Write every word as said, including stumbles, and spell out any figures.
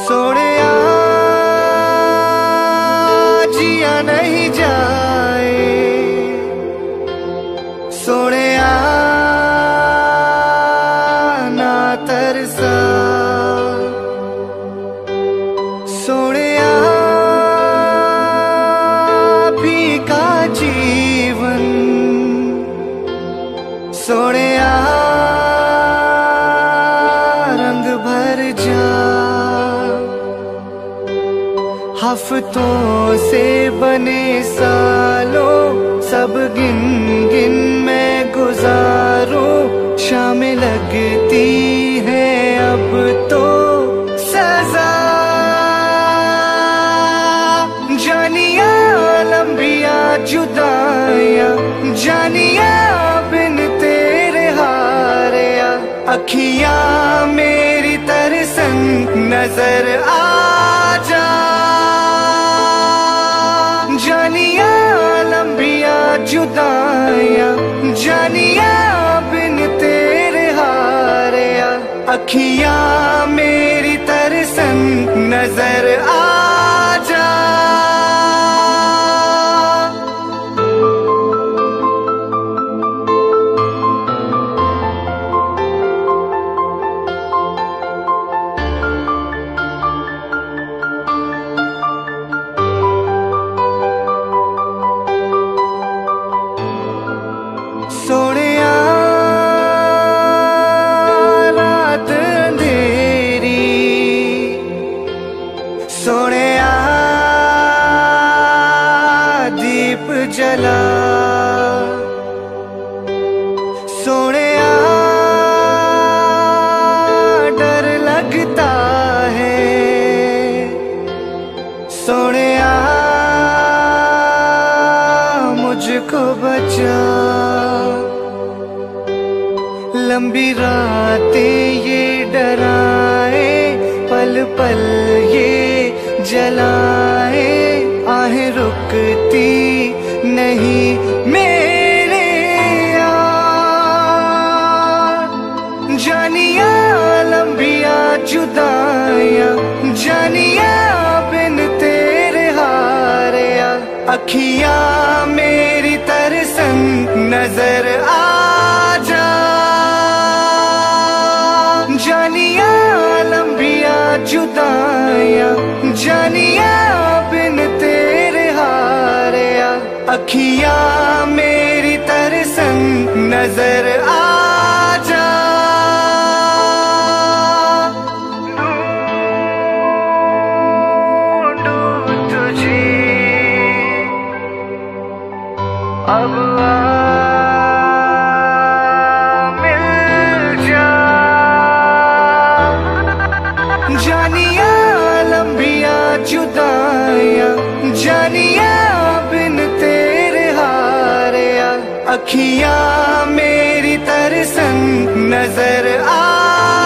सोनिया जिया नहीं जाए, सोनिया ना तरसा, सोनिया फीका जीवन, सोनिया रंग भर जा। हफ्तों से बने सालों सब गिन गिन मैं गुजारूं, शाम लगती है अब तो सजा। जानिया लंबिया जुदाइयां, जानिया बिन तेरे हारिया, अखियां मेरी तरसन नजर आ जा। जानिया लंबिया जुदाइयां, जानिया बिन तेरे हारिया, अखियां मेरी तरसन नजर आ जा। सोनिया रात अंधेरी, सोनिया दीप जला, सोनिया डर लगता है, सोनिया मुझको बचा। लंबी रातें ये डराए, पल पल ये जलाए, आहें रुकती नहीं मेरे यार। जानिया लंबिया जुदाइयां, जानिया बिन तेरे हारिया, अखियां मेरी तरसन नजर आ जा। जानिया लंबिया जुदाइयां, जानिया बिन तेरे हारिया, अखियां मेरी तरसन नजर आ जा। ढूंढूं तुझे अब आ जानिया लंबिया जुदाइयां, जानिया बिन तेरे हारिया, अखियां मेरी तरसन नजर आ।